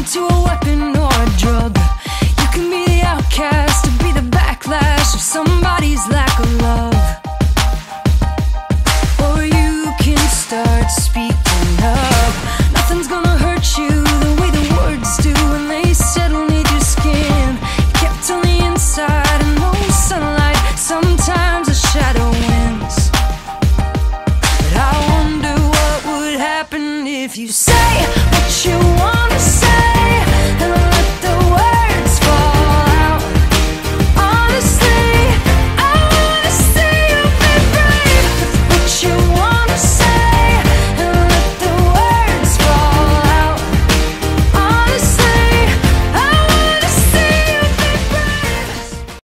to a weapon or a drug. You can be the outcast or be the backlash of somebody's lack of love. Or you can start speaking up. Nothing's gonna hurt you the way the words do when they settle neath your skin. Kept on the inside and no sunlight, sometimes a shadow wins. But I wonder what would happen if you said